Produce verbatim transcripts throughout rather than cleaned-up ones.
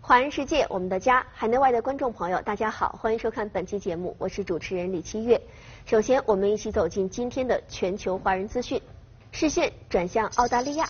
华人世界，我们的家，海内外的观众朋友，大家好，欢迎收看本期节目，我是主持人李七月。首先，我们一起走进今天的全球华人资讯，视线转向澳大利亚。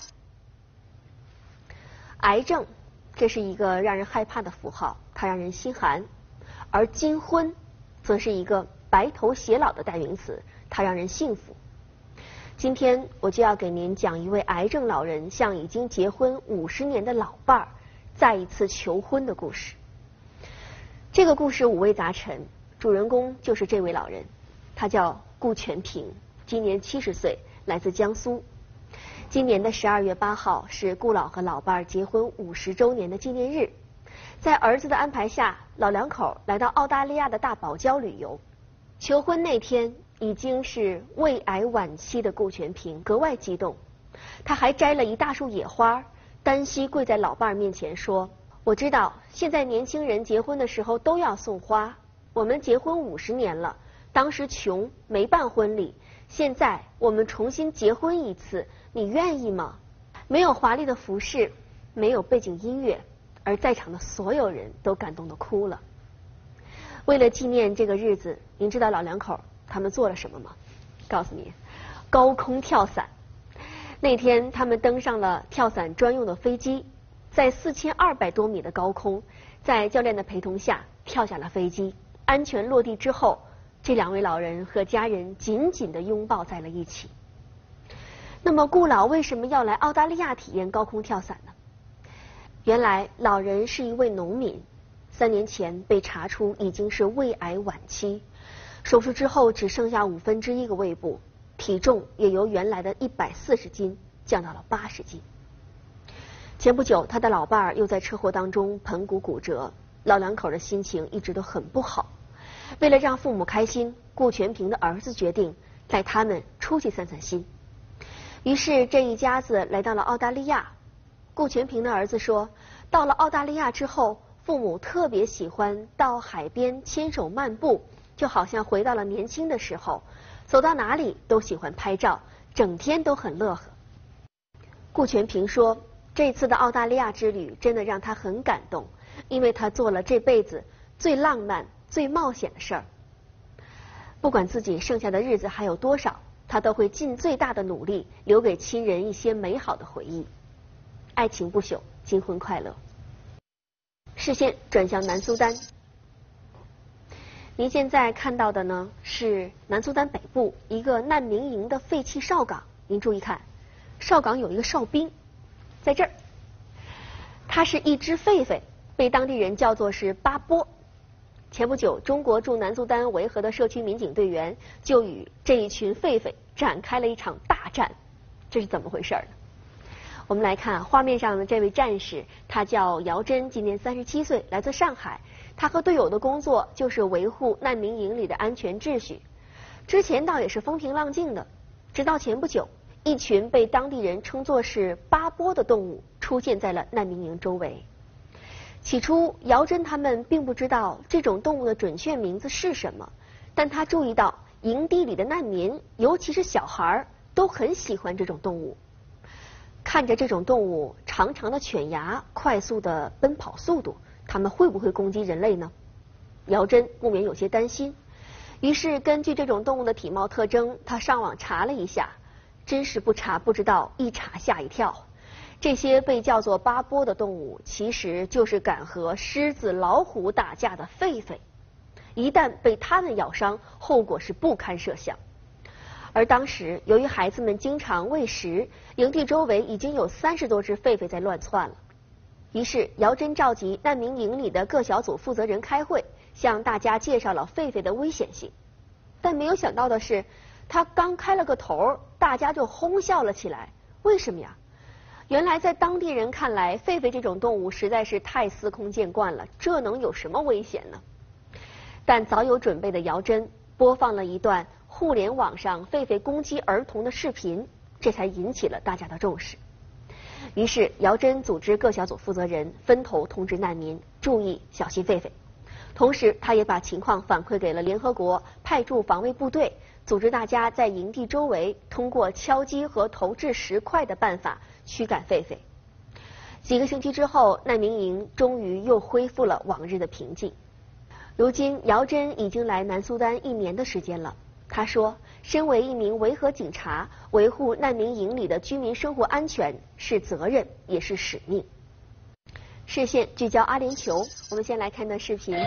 癌症，这是一个让人害怕的符号，它让人心寒；而金婚，则是一个白头偕老的代名词，它让人幸福。今天我就要给您讲一位癌症老人向已经结婚五十年的老伴儿再一次求婚的故事。这个故事五味杂陈，主人公就是这位老人，他叫顾全平，今年七十岁，来自江苏。今年的十二月八号是顾老和老伴儿结婚五十周年的纪念日。在儿子的安排下，老两口来到澳大利亚的大堡礁旅游。求婚那天，已经是胃癌晚期的顾全平格外激动，他还摘了一大束野花，单膝跪在老伴儿面前说：“我知道现在年轻人结婚的时候都要送花，我们结婚五十年了，当时穷没办婚礼，现在我们重新结婚一次，你愿意吗？”没有华丽的服饰，没有背景音乐，而在场的所有人都感动得哭了。为了纪念这个日子，您知道老两口他们做了什么吗？告诉你，高空跳伞。那天他们登上了跳伞专用的飞机，在四千二百多米的高空，在教练的陪同下跳下了飞机。安全落地之后，这两位老人和家人紧紧地拥抱在了一起。那么顾老为什么要来澳大利亚体验高空跳伞呢？原来老人是一位农民，三年前被查出已经是胃癌晚期，手术之后只剩下五分之一个胃部，体重也由原来的一百四十斤降到了八十斤。前不久，他的老伴儿又在车祸当中盆骨骨折，老两口的心情一直都很不好。为了让父母开心，顾全平的儿子决定带他们出去散散心。于是这一家子来到了澳大利亚。顾全平的儿子说，到了澳大利亚之后，父母特别喜欢到海边牵手漫步，就好像回到了年轻的时候，走到哪里都喜欢拍照，整天都很乐呵。顾全平说，这次的澳大利亚之旅真的让他很感动，因为他做了这辈子最浪漫、最冒险的事儿。不管自己剩下的日子还有多少，他都会尽最大的努力留给亲人一些美好的回忆。爱情不朽，金婚快乐。视线转向南苏丹。您现在看到的呢是南苏丹北部一个难民营的废弃哨岗。您注意看，哨岗有一个哨兵，在这儿。它是一只狒狒，被当地人叫做是巴波。前不久，中国驻南苏丹维和的社区民警队员就与这一群狒狒展开了一场大战，这是怎么回事呢？我们来看画面上的这位战士，他叫姚真，今年三十七岁，来自上海。他和队友的工作就是维护难民营里的安全秩序。之前倒也是风平浪静的，直到前不久，一群被当地人称作是巴波的动物出现在了难民营周围。起初，姚真他们并不知道这种动物的准确名字是什么，但他注意到营地里的难民，尤其是小孩，都很喜欢这种动物。看着这种动物长长的犬牙、快速的奔跑速度，它们会不会攻击人类呢？姚真不免有些担心，于是根据这种动物的体貌特征，他上网查了一下，真是不查不知道，一查吓一跳。这些被叫做巴波的动物，其实就是敢和狮子、老虎打架的狒狒。一旦被它们咬伤，后果是不堪设想。而当时，由于孩子们经常喂食，营地周围已经有三十多只狒狒在乱窜了。于是，姚真召集难民营里的各小组负责人开会，向大家介绍了狒狒的危险性。但没有想到的是，他刚开了个头，大家就哄笑了起来。为什么呀？原来在当地人看来，狒狒这种动物实在是太司空见惯了，这能有什么危险呢？但早有准备的姚真播放了一段互联网上狒狒攻击儿童的视频，这才引起了大家的重视。于是姚真组织各小组负责人分头通知难民注意小心狒狒，同时他也把情况反馈给了联合国派驻防卫部队，组织大家在营地周围通过敲击和投掷石块的办法驱赶狒狒。 几个星期之后，难民营终于又恢复了往日的平静。如今，姚真已经来南苏丹一年的时间了。他说，身为一名维和警察，维护难民营里的居民生活安全是责任，也是使命。视线聚焦阿联酋，我们先来看段视频。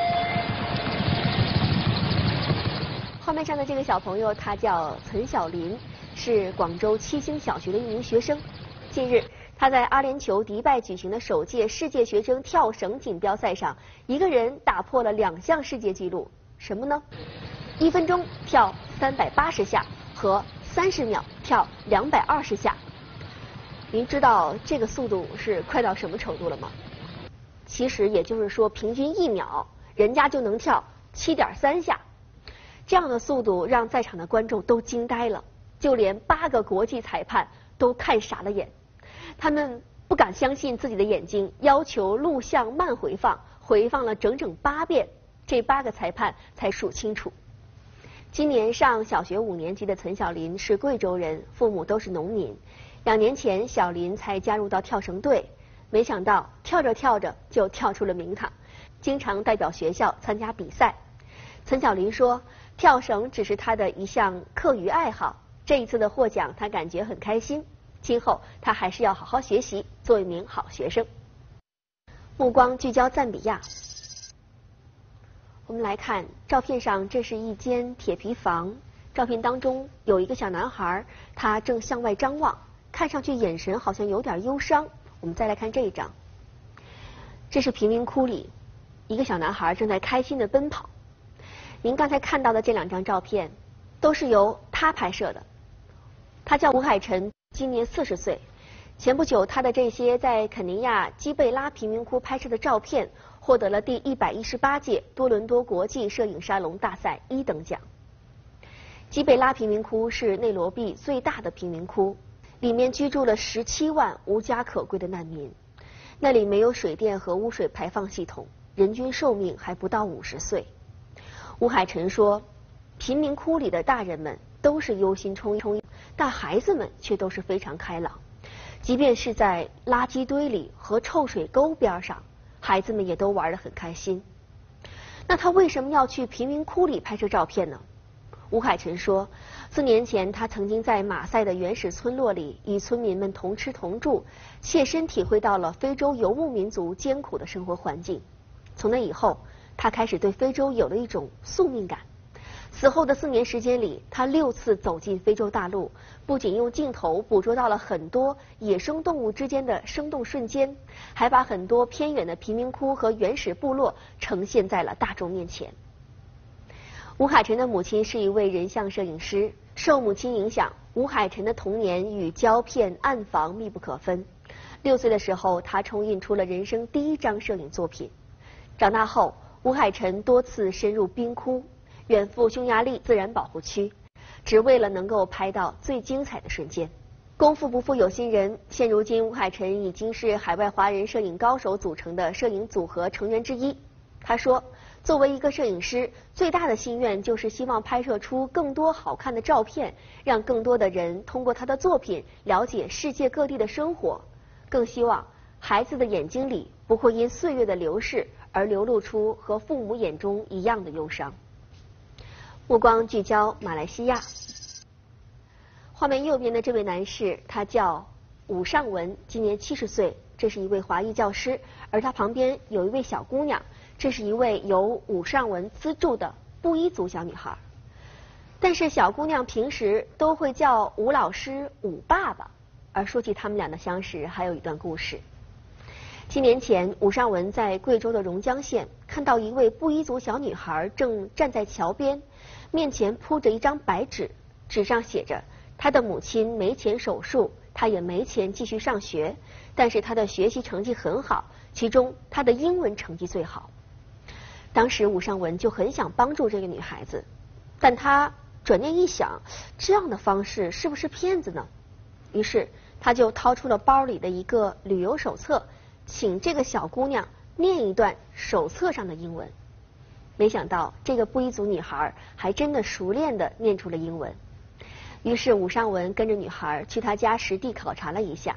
画面上的这个小朋友，他叫岑小林，是广州七星小学的一名学生。近日，他在阿联酋迪拜举行的首届世界学生跳绳锦标赛上，一个人打破了两项世界纪录，什么呢？一分钟跳三百八十下和三十秒跳两百二十下。您知道这个速度是快到什么程度了吗？其实也就是说，平均一秒人家就能跳七点三下。这样的速度让在场的观众都惊呆了，就连八个国际裁判都看傻了眼。他们不敢相信自己的眼睛，要求录像慢回放，回放了整整八遍，这八个裁判才数清楚。今年上小学五年级的岑小林是贵州人，父母都是农民。两年前，小林才加入到跳绳队，没想到跳着跳着就跳出了名堂，经常代表学校参加比赛。岑小林说，跳绳只是他的一项课余爱好，这一次的获奖他感觉很开心，今后他还是要好好学习，做一名好学生。目光聚焦赞比亚，我们来看照片上，这是一间铁皮房，照片当中有一个小男孩，他正向外张望，看上去眼神好像有点忧伤。我们再来看这一张，这是贫民窟里，一个小男孩正在开心地奔跑。您刚才看到的这两张照片都是由他拍摄的，他叫吴海晨，今年四十岁。前不久，他的这些在肯尼亚基贝拉贫民窟拍摄的照片获得了第一百一十八届多伦多国际摄影沙龙大赛一等奖。基贝拉贫民窟是内罗毕最大的贫民窟，里面居住了十七万无家可归的难民。那里没有水电和污水排放系统，人均寿命还不到五十岁。吴海晨说，贫民窟里的大人们都是忧心忡忡，但孩子们却都是非常开朗。即便是在垃圾堆里和臭水沟边上，孩子们也都玩得很开心。那他为什么要去贫民窟里拍摄照片呢？吴海晨说，四年前他曾经在马赛的原始村落里与村民们同吃同住，切身体会到了非洲游牧民族艰苦的生活环境。从那以后，他开始对非洲有了一种宿命感。此后的四年时间里，他六次走进非洲大陆，不仅用镜头捕捉到了很多野生动物之间的生动瞬间，还把很多偏远的贫民窟和原始部落呈现在了大众面前。吴海晨的母亲是一位人像摄影师，受母亲影响，吴海晨的童年与胶片、暗房密不可分。六岁的时候，他冲印出了人生第一张摄影作品。长大后，吴海晨多次深入冰窟，远赴匈牙利自然保护区，只为了能够拍到最精彩的瞬间。功夫不负有心人，现如今吴海晨已经是海外华人摄影高手组成的摄影组合成员之一。他说，作为一个摄影师，最大的心愿就是希望拍摄出更多好看的照片，让更多的人通过他的作品了解世界各地的生活，更希望孩子的眼睛里不会因岁月的流逝而流露出和父母眼中一样的忧伤。目光聚焦马来西亚，画面右边的这位男士，他叫武尚文，今年七十岁，这是一位华裔教师，而他旁边有一位小姑娘，这是一位由武尚文资助的布依族小女孩。但是小姑娘平时都会叫武老师武爸爸，而说起他们俩的相识，还有一段故事。七年前，武尚文在贵州的榕江县看到一位布依族小女孩正站在桥边，面前铺着一张白纸，纸上写着她的母亲没钱手术，她也没钱继续上学，但是她的学习成绩很好，其中她的英文成绩最好。当时武尚文就很想帮助这个女孩子，但他转念一想，这样的方式是不是骗子呢？于是他就掏出了包里的一个旅游手册，请这个小姑娘念一段手册上的英文。没想到这个布依族女孩还真的熟练地念出了英文。于是武尚文跟着女孩去她家实地考察了一下，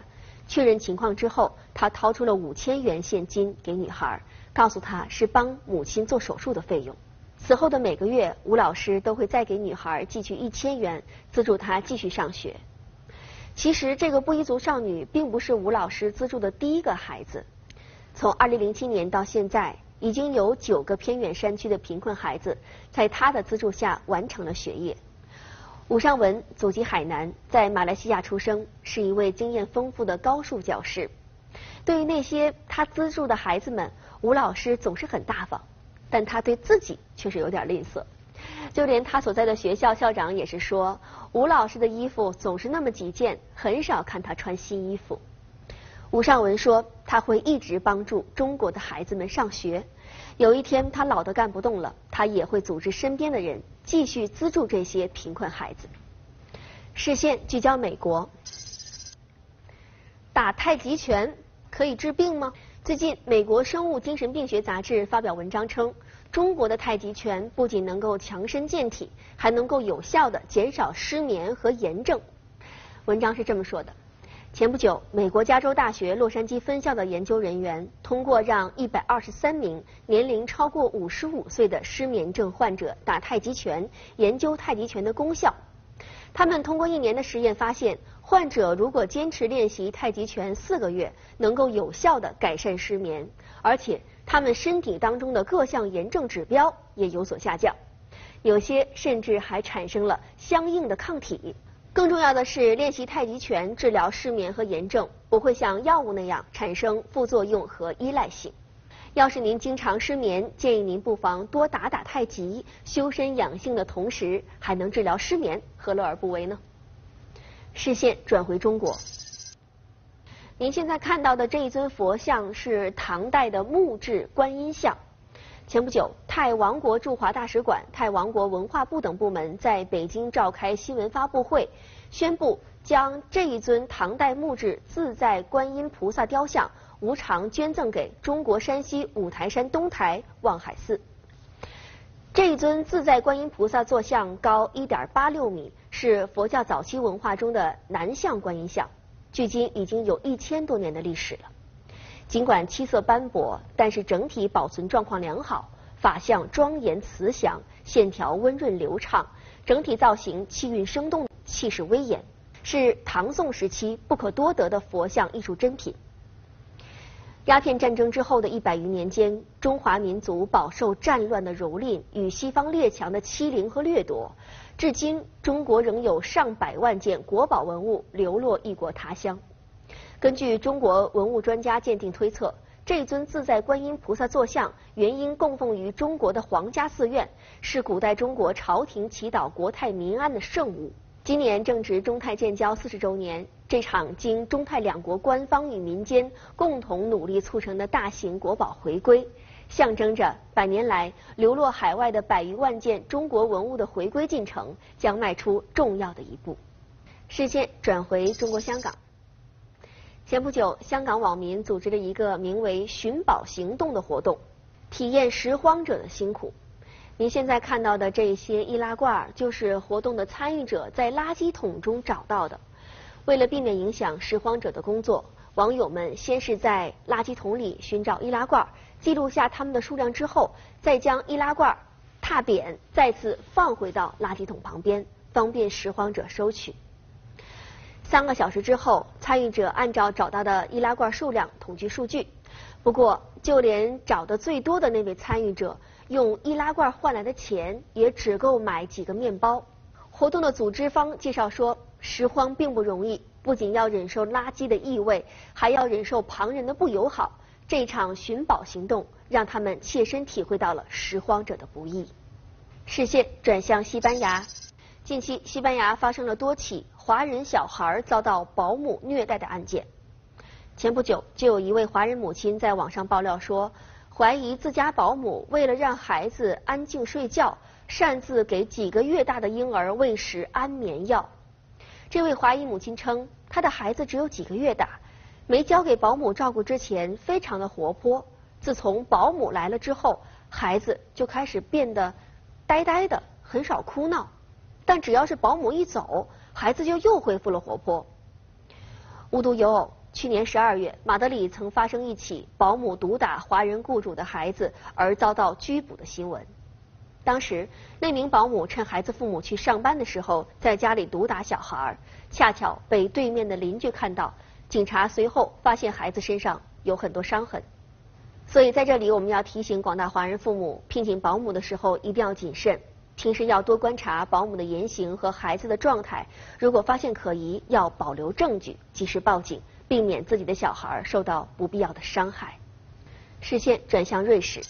确认情况之后，他掏出了五千元现金给女孩，告诉她是帮母亲做手术的费用。此后的每个月，吴老师都会再给女孩寄去一千元，资助她继续上学。其实，这个布依族少女并不是吴老师资助的第一个孩子。从二零零七年到现在，已经有九个偏远山区的贫困孩子在他的资助下完成了学业。武尚文祖籍海南，在马来西亚出生，是一位经验丰富的高数教师。对于那些他资助的孩子们，吴老师总是很大方，但他对自己却是有点吝啬。就连他所在的学校校长也是说，吴老师的衣服总是那么几件，很少看他穿新衣服。吴尚文说，他会一直帮助中国的孩子们上学。有一天他老得干不动了，他也会组织身边的人继续资助这些贫困孩子。视线聚焦美国，打太极拳可以治病吗？最近，美国生物精神病学杂志发表文章称，中国的太极拳不仅能够强身健体，还能够有效地减少失眠和炎症。文章是这么说的：前不久，美国加州大学洛杉矶分校的研究人员通过让一百二十三名年龄超过五十五岁的失眠症患者打太极拳，研究太极拳的功效。他们通过一年的实验发现，患者如果坚持练习太极拳四个月，能够有效地改善失眠，而且他们身体当中的各项炎症指标也有所下降，有些甚至还产生了相应的抗体。更重要的是，练习太极拳治疗失眠和炎症不会像药物那样产生副作用和依赖性。要是您经常失眠，建议您不妨多打打太极，修身养性的同时还能治疗失眠，何乐而不为呢？视线转回中国，您现在看到的这一尊佛像是唐代的木质观音像。前不久，泰王国驻华大使馆、泰王国文化部等部门在北京召开新闻发布会，宣布将这一尊唐代木质自在观音菩萨雕像无偿捐赠给中国山西五台山东台望海寺。这一尊自在观音菩萨坐像高 一点八六米，是佛教早期文化中的南向观音像，距今已经有一千多年的历史了。尽管漆色斑驳，但是整体保存状况良好，法相庄严慈祥，线条温润流畅，整体造型气韵生动，气势威严，是唐宋时期不可多得的佛像艺术珍品。鸦片战争之后的一百余年间，中华民族饱受战乱的蹂躏与西方列强的欺凌和掠夺，至今中国仍有上百万件国宝文物流落异国他乡。根据中国文物专家鉴定推测，这尊自在观音菩萨坐像原因供奉于中国的皇家寺院，是古代中国朝廷祈祷国泰民安的圣物。今年正值中泰建交四十周年，这场经中泰两国官方与民间共同努力促成的大型国宝回归，象征着百年来流落海外的百余万件中国文物的回归进程将迈出重要的一步。视线转回中国香港。前不久，香港网民组织了一个名为“寻宝行动”的活动，体验拾荒者的辛苦。您现在看到的这些易拉罐，就是活动的参与者在垃圾桶中找到的。为了避免影响拾荒者的工作，网友们先是在垃圾桶里寻找易拉罐，记录下它们的数量之后，再将易拉罐踏扁，再次放回到垃圾桶旁边，方便拾荒者收取。三个小时之后，参与者按照找到的易拉罐数量统计数据。不过，就连找得最多的那位参与者，用易拉罐换来的钱也只够买几个面包。活动的组织方介绍说，拾荒并不容易，不仅要忍受垃圾的异味，还要忍受旁人的不友好。这场寻宝行动让他们切身体会到了拾荒者的不易。视线转向西班牙，近期西班牙发生了多起华人小孩遭到保姆虐待的案件。前不久，就有一位华人母亲在网上爆料说，怀疑自家保姆为了让孩子安静睡觉，擅自给几个月大的婴儿喂食安眠药。这位华裔母亲称，她的孩子只有几个月大，没交给保姆照顾之前非常的活泼，自从保姆来了之后，孩子就开始变得呆呆的，很少哭闹，但只要是保姆一走，孩子就又恢复了活泼。无独有偶， 去年十二月，马德里曾发生一起保姆毒打华人雇主的孩子而遭到拘捕的新闻。当时，那名保姆趁孩子父母去上班的时候，在家里毒打小孩，恰巧被对面的邻居看到。警察随后发现孩子身上有很多伤痕。所以在这里，我们要提醒广大华人父母，聘请保姆的时候一定要谨慎，平时要多观察保姆的言行和孩子的状态，如果发现可疑，要保留证据，及时报警，避免自己的小孩受到不必要的伤害。视线转向瑞士。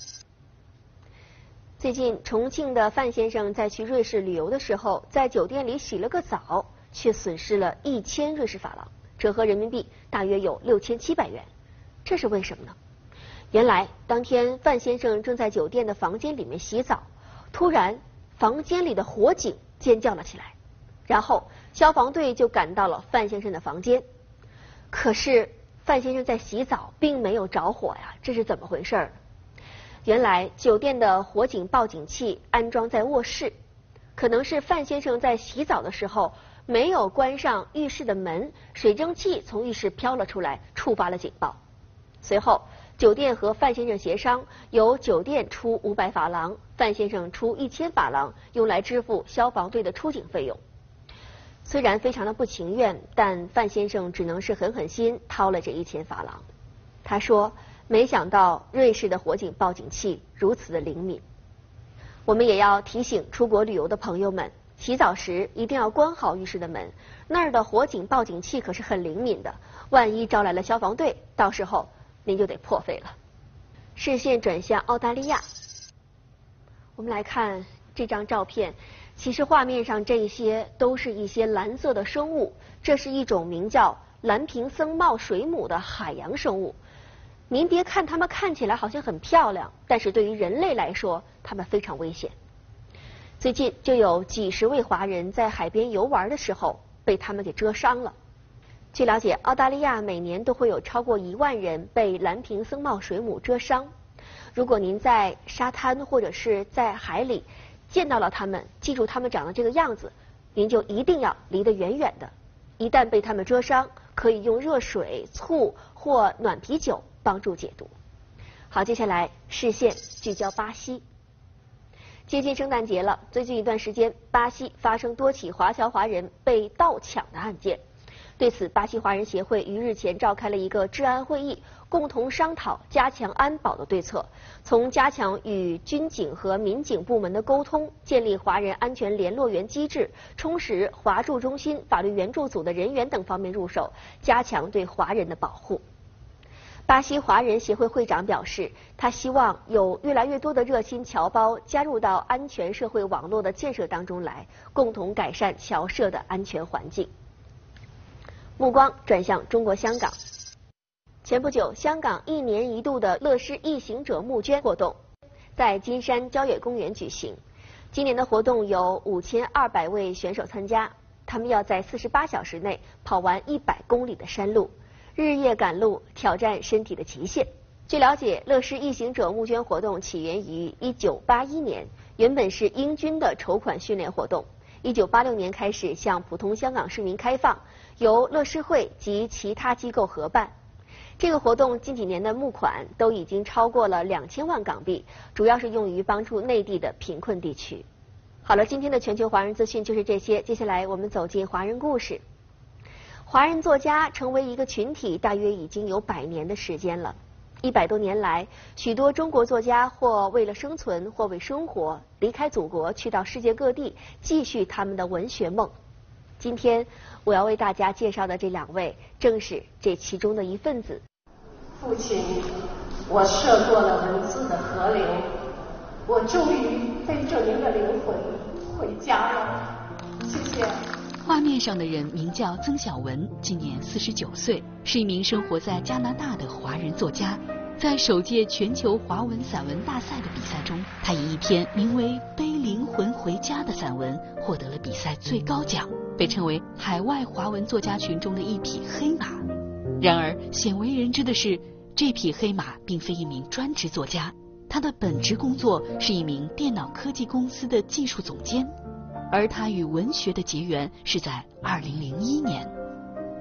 最近，重庆的范先生在去瑞士旅游的时候，在酒店里洗了个澡，却损失了一千瑞士法郎，折合人民币大约有六千七百元。这是为什么呢？原来当天范先生正在酒店的房间里面洗澡，突然房间里的火警尖叫了起来，然后消防队就赶到了范先生的房间。可是范先生在洗澡，并没有着火呀，这是怎么回事呢？原来酒店的火警报警器安装在卧室，可能是范先生在洗澡的时候没有关上浴室的门，水蒸气从浴室飘了出来，触发了警报。随后酒店和范先生协商，由酒店出五百法郎，范先生出一千法郎，用来支付消防队的出警费用。虽然非常的不情愿，但范先生只能是狠狠心掏了这一千法郎。他说，没想到瑞士的火警报警器如此的灵敏。我们也要提醒出国旅游的朋友们，洗澡时一定要关好浴室的门，那儿的火警报警器可是很灵敏的，万一招来了消防队，到时候您就得破费了。视线转向澳大利亚，我们来看这张照片。其实画面上这些都是一些蓝色的生物，这是一种名叫蓝瓶僧帽水母的海洋生物。您别看它们看起来好像很漂亮，但是对于人类来说，它们非常危险。最近就有几十位华人在海边游玩的时候被它们给蛰伤了。据了解，澳大利亚每年都会有超过一万人被蓝瓶僧帽水母蛰伤。如果您在沙滩或者是在海里见到了它们，记住它们长得这个样子，您就一定要离得远远的。一旦被它们蛰伤，可以用热水、醋或暖啤酒帮助解毒。好，接下来视线聚焦巴西。接近圣诞节了，最近一段时间，巴西发生多起华侨华人被盗抢的案件。对此，巴西华人协会于日前召开了一个治安会议，共同商讨加强安保的对策，从加强与军警和民警部门的沟通，建立华人安全联络员机制，充实华驻中心、法律援助组的人员等方面入手，加强对华人的保护。巴西华人协会会长表示，他希望有越来越多的热心侨胞加入到安全社会网络的建设当中来，共同改善侨社的安全环境。目光转向中国香港。前不久，香港一年一度的乐施异行者募捐活动在金山郊野公园举行。今年的活动有五千二百位选手参加，他们要在四十八小时内跑完一百公里的山路，日夜赶路，挑战身体的极限。据了解，乐施异行者募捐活动起源于一九八一年，原本是英军的筹款训练活动。一九八六年开始向普通香港市民开放，由乐施会及其他机构合办。这个活动近几年的募款都已经超过了两千万港币，主要是用于帮助内地的贫困地区。好了，今天的全球华人资讯就是这些，接下来我们走进华人故事。华人作家成为一个群体，大约已经有百年的时间了。一百多年来，许多中国作家或为了生存，或为生活，离开祖国，去到世界各地，继续他们的文学梦。今天我要为大家介绍的这两位，正是这其中的一份子。 父亲，我涉过了文字的河流，我终于背着您的灵魂回家了。谢谢。 画面上的人名叫曾小文，今年四十九岁，是一名生活在加拿大的华人作家。在首届全球华文散文大赛的比赛中，他以一篇名为《背灵魂回家》的散文获得了比赛最高奖，被称为海外华文作家群中的一匹黑马。然而鲜为人知的是，这匹黑马并非一名专职作家，他的本职工作是一名电脑科技公司的技术总监。而他与文学的结缘是在二零零一年。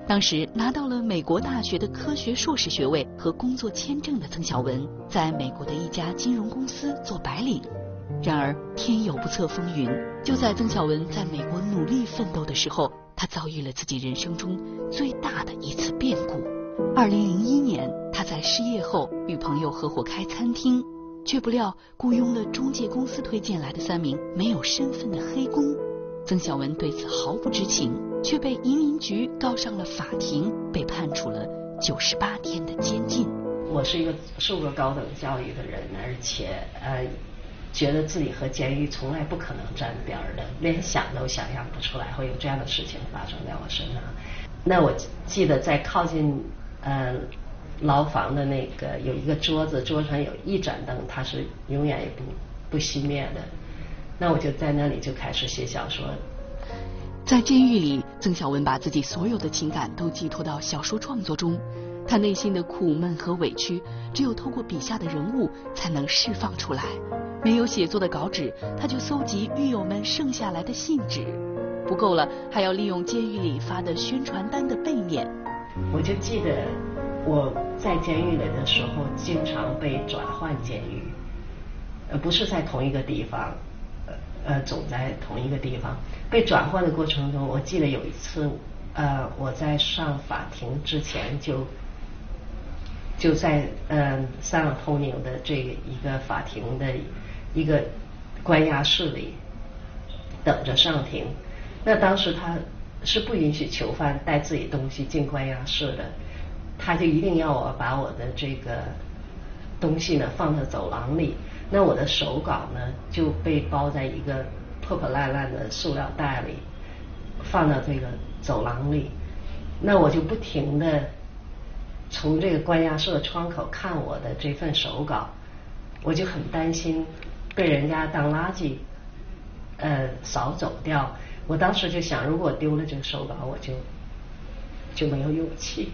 当时拿到了美国大学的科学硕士学位和工作签证的曾小文，在美国的一家金融公司做白领。然而天有不测风云，就在曾小文在美国努力奋斗的时候，他遭遇了自己人生中最大的一次变故。二零零一年，他在失业后与朋友合伙开餐厅，却不料雇佣了中介公司推荐来的三名没有身份的黑工。曾小文对此毫不知情，却被移民局告上了法庭，被判处了九十八天的监禁。 我是一个受过高等教育的人，而且呃，觉得自己和监狱从来不可能沾边的，连想都想象不出来会有这样的事情发生在我身上。那我记得在靠近呃牢房的那个有一个桌子，桌上有一盏灯，它是永远也不不熄灭的。那我就在那里就开始写小说。 在监狱里，曾小文把自己所有的情感都寄托到小说创作中，他内心的苦闷和委屈，只有透过笔下的人物才能释放出来。没有写作的稿纸，他就搜集狱友们剩下来的信纸，不够了，还要利用监狱里发的宣传单的背面。 我就记得我在监狱里的时候，经常被转换监狱，呃，不是在同一个地方。呃，总在同一个地方。被转换的过程中，我记得有一次，呃，我在上法庭之前就就在呃San Antonio的这个一个法庭的一个关押室里等着上庭。那当时他是不允许囚犯带自己东西进关押室的，他就一定要我把我的这个东西呢放在走廊里。那我的手稿呢就被包在一个破破烂烂的塑料袋里，放到这个走廊里。那我就不停的从这个关押室的窗口看我的这份手稿，我就很担心被人家当垃圾呃扫走掉。我当时就想，如果丢了这个手稿，我就就没有勇气。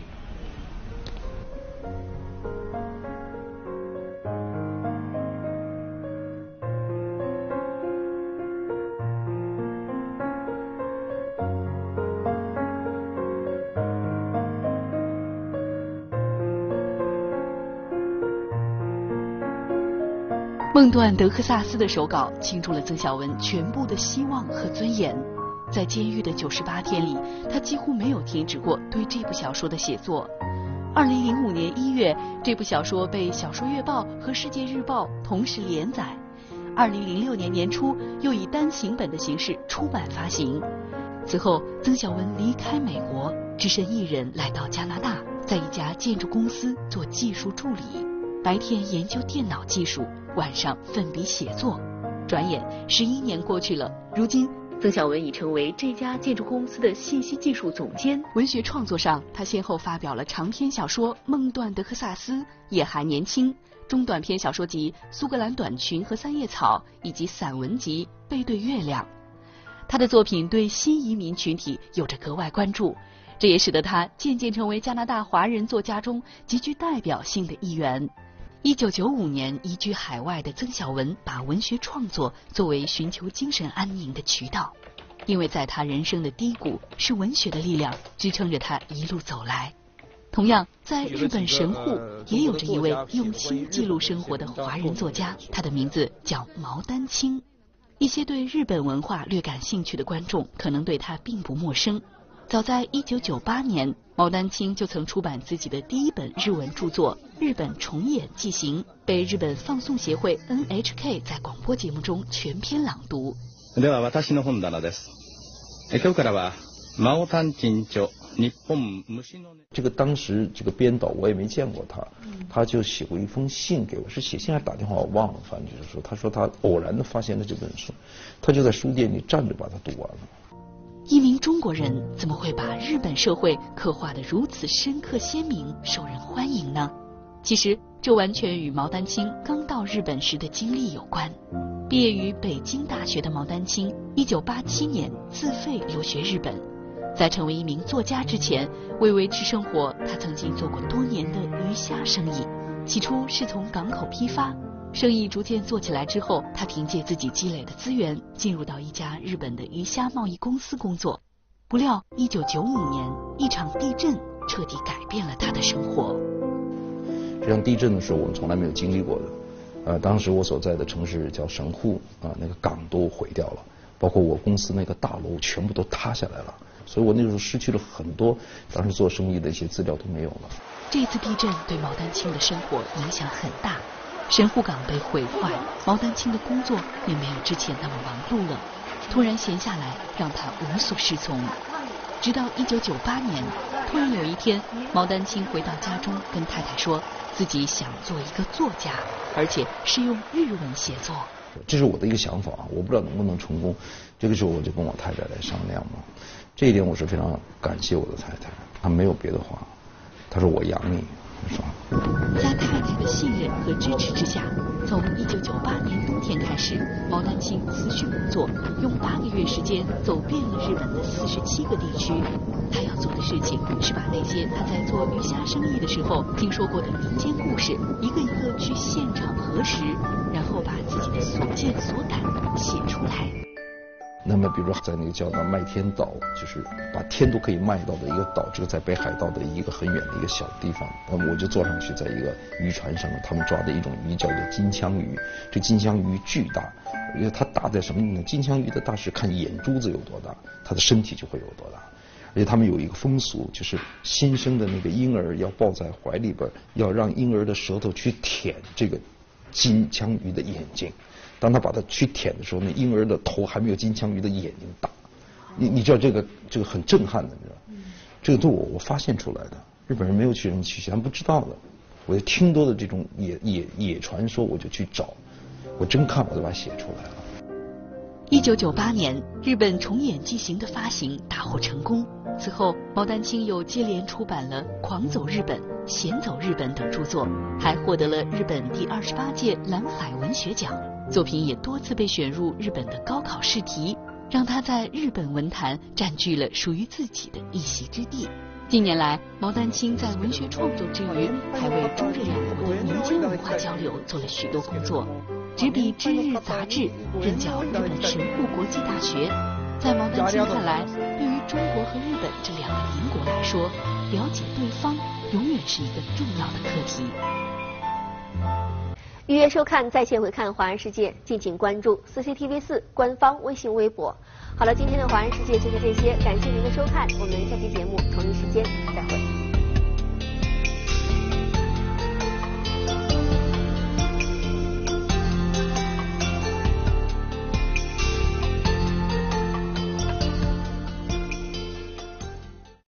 梦断德克萨斯的手稿倾注了曾小文全部的希望和尊严。在监狱的九十八天里，他几乎没有停止过对这部小说的写作。二零零五年一月，这部小说被《小说月报》和《世界日报》同时连载。二零零六年年初，又以单行本的形式出版发行。此后，曾小文离开美国，只身一人来到加拿大，在一家建筑公司做技术助理，白天研究电脑技术，晚上奋笔写作。转眼十一年过去了，如今曾小文已成为这家建筑公司的信息技术总监。文学创作上，他先后发表了长篇小说《梦断德克萨斯》《也还年轻》，中短篇小说集《苏格兰短裙和三叶草》，以及散文集《背对月亮》。他的作品对新移民群体有着格外关注，这也使得他渐渐成为加拿大华人作家中极具代表性的一员。一九九五年移居海外的曾小文把文学创作作为寻求精神安宁的渠道，因为在他人生的低谷，是文学的力量支撑着他一路走来。同样，在日本神户也有着一位用心记录生活的华人作家，他的名字叫毛丹青。一些对日本文化略感兴趣的观众可能对他并不陌生。早在一九九八年，毛丹青就曾出版自己的第一本日文著作《日本重演记行》，被日本放送协会 N H K 在广播节目中全篇朗读。 では私の本棚です。今日からは毛丹青著日本虫の这个当时这个编导我也没见过他，他就写过一封信给我，是写信还是打电话我忘了，反正就是说，他说他偶然的发现了这本书，他就在书店里站着把它读完了。 一名中国人怎么会把日本社会刻画得如此深刻鲜明，受人欢迎呢？其实这完全与毛丹青刚到日本时的经历有关。毕业于北京大学的毛丹青一九八七年自费留学日本。在成为一名作家之前，为维持生活，他曾经做过多年的鱼虾生意。起初是从港口批发，生意逐渐做起来之后，他凭借自己积累的资源，进入到一家日本的鱼虾贸易公司工作。 不料，一九九五年，一场地震彻底改变了他的生活。 这场地震的时候，我们从来没有经历过的。呃，当时我所在的城市叫神户啊，那个港都毁掉了，包括我公司那个大楼全部都塌下来了，所以我那时候失去了很多当时做生意的一些资料都没有了。 这次地震对毛丹青的生活影响很大，神户港被毁坏，毛丹青的工作也没有之前那么忙碌了，突然闲下来让他无所适从。直到一九九八年，突然有一天，毛丹青回到家中，跟太太说自己想做一个作家，而且是用日文写作。 这是我的一个想法，我不知道能不能成功。这个时候我就跟我太太来商量嘛，这一点我是非常感谢我的太太，她没有别的话，她说我养你。 在太太的信任和支持之下，从一九九八年冬天开始，毛丹青辞去工作，用八个月时间走遍了日本的四十七个地区。他要做的事情是把那些他在做鱼虾生意的时候听说过的民间故事，一个一个去现场核实，然后把自己的所见所感写出来。 那么比如说在那个叫做麦天岛，就是把天都可以卖到的一个岛，这个在北海道的一个很远的一个小地方，那么我就坐上去，在一个渔船上面，他们抓的一种鱼叫做金枪鱼，这金枪鱼巨大，因为它大在什么呢？金枪鱼的大是看眼珠子有多大，它的身体就会有多大。而且他们有一个风俗，就是新生的那个婴儿要抱在怀里边，要让婴儿的舌头去舔这个金枪鱼的眼睛。当他把它去舔的时候，那婴儿的头还没有金枪鱼的眼睛大。你你知道这个这个很震撼的，你知道？这个都我我发现出来的，日本人没有去人去咱不知道的。我就听多的这种野野野传说，我就去找，我真看我就把它写出来了。 一九九八年，日本重演纪行的发行大获成功。此后，毛丹青又接连出版了《狂走日本》《闲走日本》等著作，还获得了日本第二十八届蓝海文学奖。作品也多次被选入日本的高考试题，让他在日本文坛占据了属于自己的一席之地。近年来，毛丹青在文学创作之余，还为中日两国的民间文化交流做了许多工作。执笔《知日》杂志，任教日本神户国际大学。在毛丹青看来，对于中国和日本这两个邻国来说，了解对方永远是一个重要的课题。 预约收看在线回看《华人世界》，敬请关注 C C T V 四官方微信微博。好了，今天的《华人世界》就是这些，感谢您的收看，我们下期节目同一时间